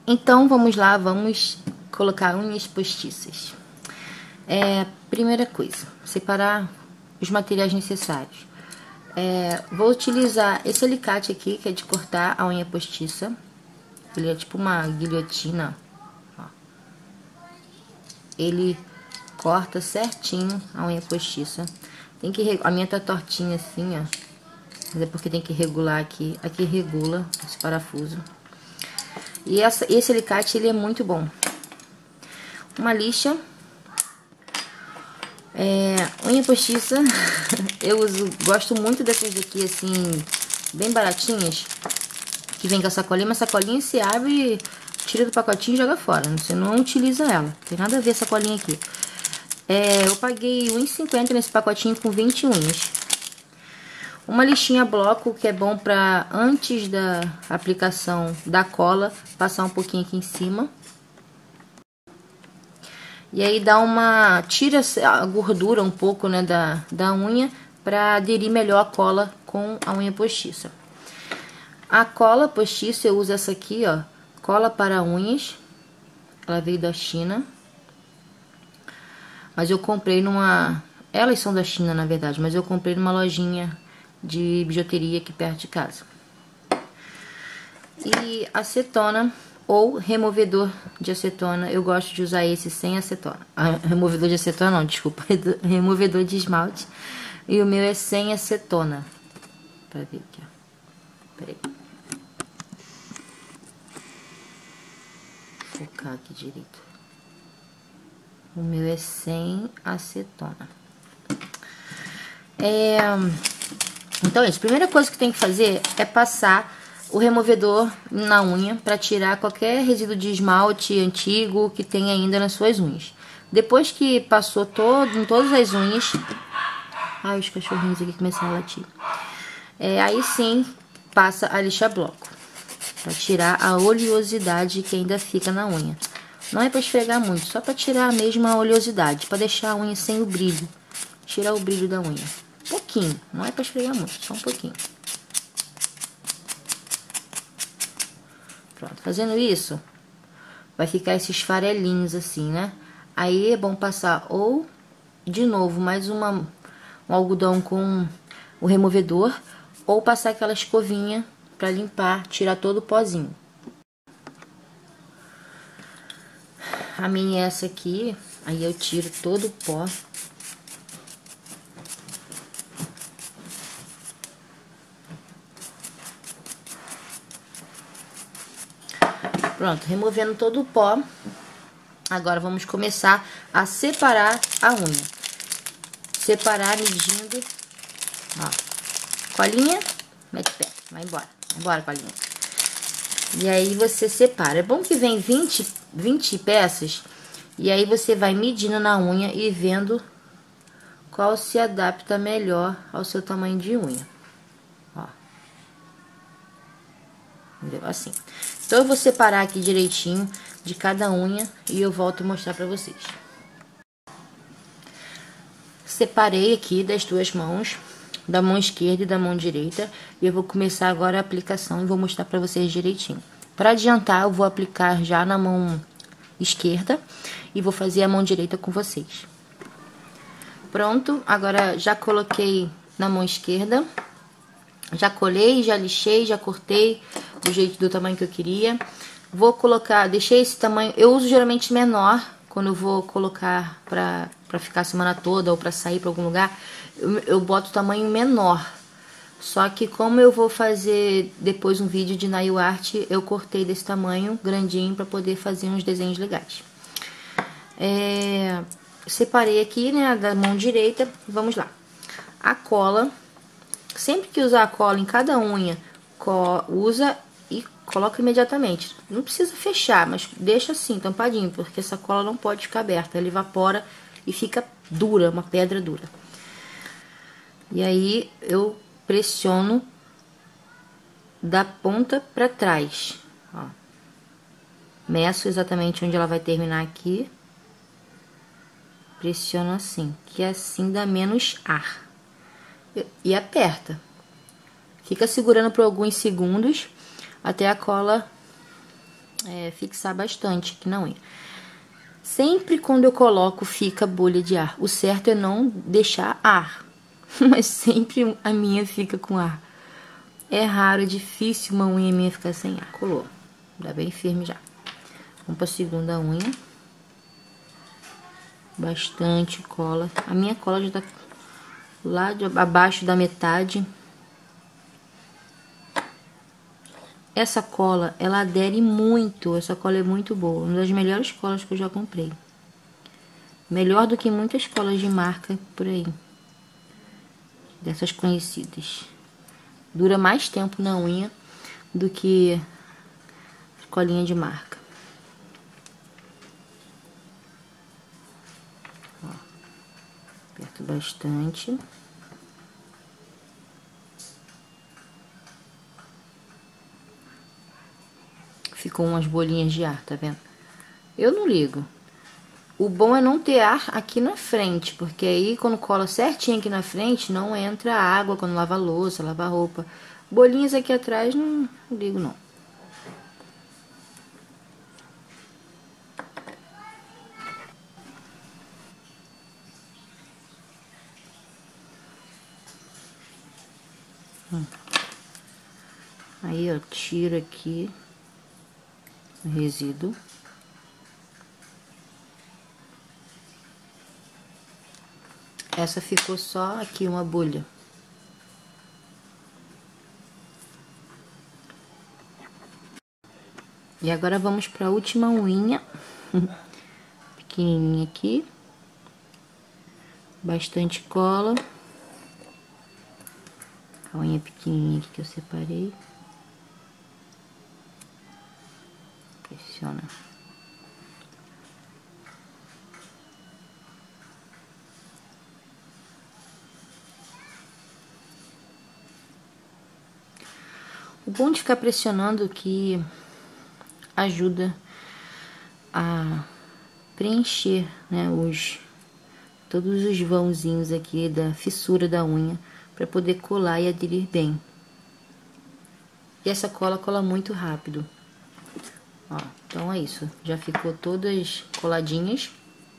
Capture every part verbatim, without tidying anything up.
Então, vamos lá, vamos colocar unhas postiças. É, primeira coisa, separar os materiais necessários. É, vou utilizar esse alicate aqui, que é de cortar a unha postiça. Ele é tipo uma guilhotina, ó. Ele corta certinho a unha postiça. Tem que, a minha tá tortinha assim, ó. Mas é porque tem que regular aqui. Aqui regula esse parafuso. E essa, esse alicate, ele é muito bom. Uma lixa. É, unha postiça. Eu uso, gosto muito dessas daqui, assim, bem baratinhas. Que vem com a sacolinha. Uma sacolinha se abre, tira do pacotinho e joga fora. Você não utiliza ela. Tem nada a ver a sacolinha aqui. É, eu paguei um real e cinquenta centavos nesse pacotinho com vinte unhas. Uma lixinha bloco, que é bom pra, antes da aplicação da cola, passar um pouquinho aqui em cima. E aí dá uma... tira a gordura um pouco, né, da, da unha, pra aderir melhor a cola com a unha postiça. A cola postiça, eu uso essa aqui, ó, cola para unhas. Ela veio da China. Mas eu comprei numa... elas são da China, na verdade, mas eu comprei numa lojinha de bijuteria aqui perto de casa. E acetona ou removedor de acetona. Eu gosto de usar esse sem acetona. Ah, removedor de acetona não, desculpa. Removedor de esmalte. E o meu é sem acetona. Pra ver aqui, ó. Peraí. Vou focar aqui direito. O meu é sem acetona. É... Então, gente, a primeira coisa que tem que fazer é passar o removedor na unha para tirar qualquer resíduo de esmalte antigo que tem ainda nas suas unhas. Depois que passou todo, em todas as unhas... Ai, os cachorrinhos aqui começaram a latir. É, aí sim, passa a lixa bloco. Para tirar a oleosidade que ainda fica na unha. Não é para esfregar muito, só para tirar a mesma oleosidade. Para deixar a unha sem o brilho. Tirar o brilho da unha. Pouquinho, não é para esfregar muito, só um pouquinho. Pronto, fazendo isso, vai ficar esses farelinhos assim, né? Aí é bom passar ou, de novo, mais uma, um algodão com o removedor, ou passar aquela escovinha para limpar, tirar todo o pozinho. A minha é essa aqui, aí eu tiro todo o pó. Pronto, removendo todo o pó. Agora vamos começar a separar a unha. Separar medindo. Ó, colinha, mete pé, vai embora. Vai embora, colinha. E aí você separa. É bom que vem vinte, vinte peças. E aí você vai medindo na unha e vendo qual se adapta melhor ao seu tamanho de unha. Ó. Entendeu? Assim. Então eu vou separar aqui direitinho de cada unha e eu volto a mostrar pra vocês. Separei aqui das duas mãos, da mão esquerda e da mão direita, e eu vou começar agora a aplicação e vou mostrar pra vocês direitinho. Para adiantar, eu vou aplicar já na mão esquerda e vou fazer a mão direita com vocês. Pronto, agora já coloquei na mão esquerda. Já colei, já lixei, já cortei do jeito, do tamanho que eu queria. Vou colocar, deixei esse tamanho, eu uso geralmente menor quando eu vou colocar pra, pra ficar a semana toda ou pra sair pra algum lugar. Eu, eu boto o tamanho menor. Só que como eu vou fazer depois um vídeo de nail art, eu cortei desse tamanho grandinho pra poder fazer uns desenhos legais. É, separei aqui, né, da mão direita. Vamos lá. A cola... Sempre que usar a cola em cada unha, usa e coloca imediatamente. Não precisa fechar, mas deixa assim, tampadinho, porque essa cola não pode ficar aberta. Ela evapora e fica dura, uma pedra dura. E aí eu pressiono da ponta pra trás. Ó. Meço exatamente onde ela vai terminar aqui. Pressiono assim, que assim dá menos ar. E aperta. Fica segurando por alguns segundos até a cola é, fixar bastante aqui na unha. Sempre quando eu coloco fica bolha de ar. O certo é não deixar ar, mas sempre a minha fica com ar. É raro, é difícil uma unha minha ficar sem ar. Colou, tá bem firme já. Vamos pra segunda unha. Bastante cola. A minha cola já tá lá de abaixo da metade. Essa cola, ela adere muito. Essa cola é muito boa. Uma das melhores colas que eu já comprei. Melhor do que muitas colas de marca por aí. Dessas conhecidas. Dura mais tempo na unha do que colinha de marca. Ó, aperto bastante. Ficou umas bolinhas de ar, tá vendo? Eu não ligo. O bom é não ter ar aqui na frente, porque aí quando cola certinho aqui na frente, não entra água quando lava a louça, lava a roupa. Bolinhas aqui atrás, não, não ligo não. Hum. Aí, ó, tiro aqui o resíduo. Essa ficou só aqui uma bolha. E agora vamos para a última unha. Pequenininha aqui. Bastante cola. A unha pequenininha aqui que eu separei. Pressiona. O bom de ficar pressionando que ajuda a preencher, né, os todos os vãozinhos aqui da fissura da unha para poder colar e aderir bem. E essa cola cola muito rápido. Ó, então é isso, já ficou todas coladinhas.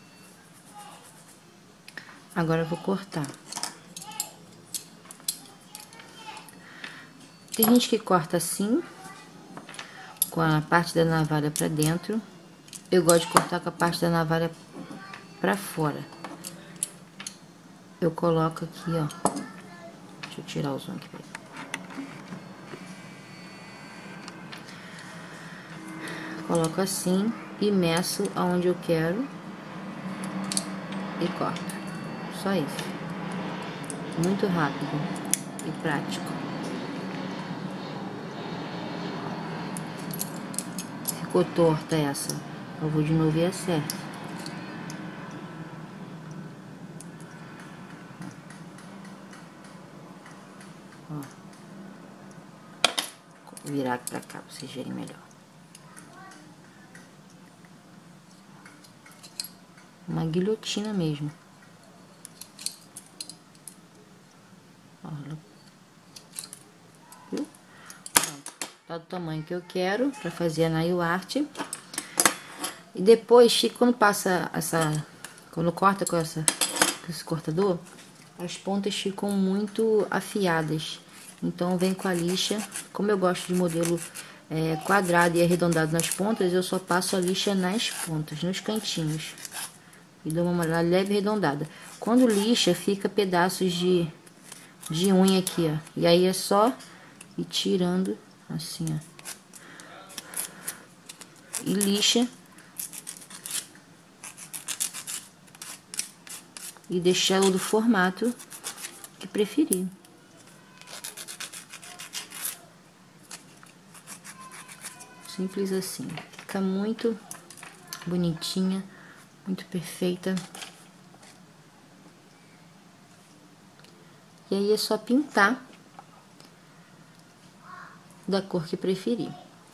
Agora eu vou cortar. Tem gente que corta assim, com a parte da navalha pra dentro. Eu gosto de cortar com a parte da navalha pra fora. Eu coloco aqui, ó. Deixa eu tirar o zoom aqui. Coloco assim e meço aonde eu quero e corto. Só isso. Muito rápido e prático. Ficou torta essa. Eu vou de novo e acerto. Ó. Vou virar aqui pra cá pra vocês verem melhor. Uma guilhotina mesmo. Ó, viu? Tá do tamanho que eu quero pra fazer a nail art. E depois, quando passa essa... Quando corta com, essa, com esse cortador, as pontas ficam muito afiadas. Então, vem com a lixa. Como eu gosto de modelo é, quadrado e arredondado nas pontas, eu só passo a lixa nas pontas, nos cantinhos. E dou uma leve arredondada. Quando lixa, fica pedaços de, de unha aqui, ó. E aí é só ir tirando... Assim, ó. E lixa. E deixar ela do formato que preferir. Simples assim. Fica muito bonitinha, muito perfeita. E aí é só pintar da cor que preferir.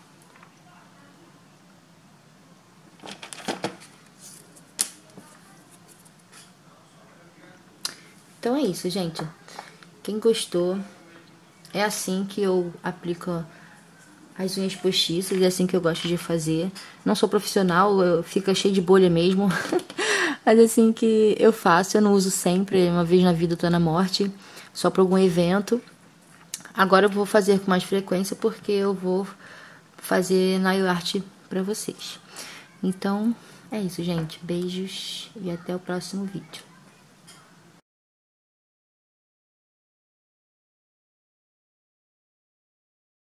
Então é isso, gente. Quem gostou, é assim que eu aplico as unhas postiças, é assim que eu gosto de fazer. Não sou profissional, eu fica cheio de bolha mesmo. Mas assim que eu faço, eu não uso sempre, uma vez na vida eu tô na morte, só para algum evento. Agora eu vou fazer com mais frequência porque eu vou fazer nail art para vocês. Então, é isso, gente. Beijos e até o próximo vídeo.